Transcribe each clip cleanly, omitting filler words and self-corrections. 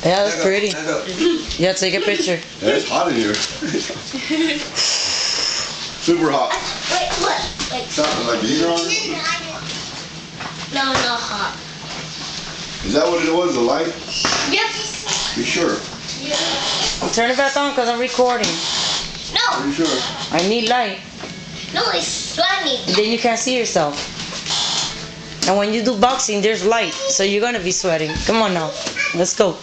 Yeah, that's pretty. Yeah, take a picture. Yeah, it's hot in here. Super hot. Wait, what? Wait. Something like the heater on? No, not hot. Is that what it was, the light? Yep. You sure? Yeah. Turn it back on because I'm recording. No. Are you sure? I need light. No, it's sunny. Then you can't see yourself. And when you do boxing, there's light, so you're gonna be sweating. Come on now, let's go.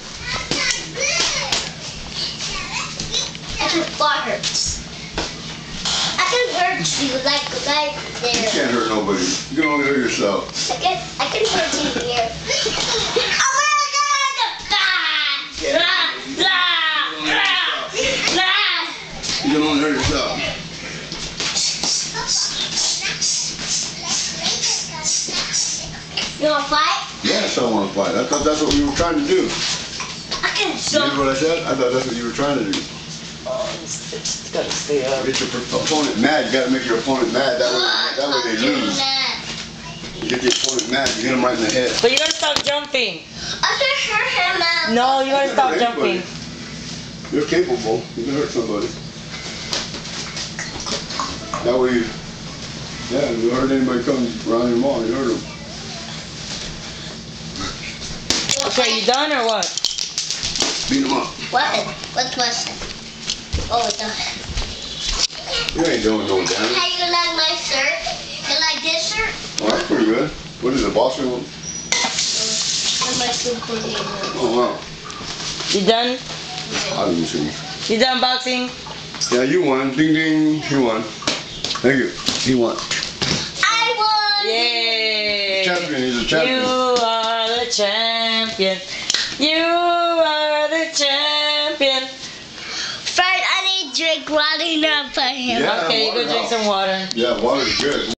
My butt hurts. I can hurt you like right there. You can't hurt nobody. You can only hurt yourself. I can hurt you here. Oh my God! You can only hurt yourself. You wanna fight? Yes, I want to fight. I thought that's what we were trying to do. I can You jump. hear what I said? I thought that's what you were trying to do. Oh, it's gotta stay up. Get your opponent mad. You gotta make your opponent mad. That way they lose. You get the opponent mad. You hit them right in the head. But you gotta stop jumping. I can hurt him now. No, you gotta stop Hurt jumping. anybody. You're capable. You can hurt somebody. That way if you hurt anybody comes around your mall, you hurt them. Okay, you done or what? Beat them up. What? What's my shit? Oh, it's done. You ain't doing no damage. How you like my shirt? You like this shirt? Oh, that's pretty good. What is it, boxing one? And my superhero. Oh, wow. You done? I didn't see. You done boxing? Yeah, you won. Ding, ding. You won. Thank you. He won. I won! Yay! Champion. He's a champion. You are the champion. You are the champion. First, I need to drink water now for him. Yeah, Okay, go water drink out. some water. Yeah, water's good.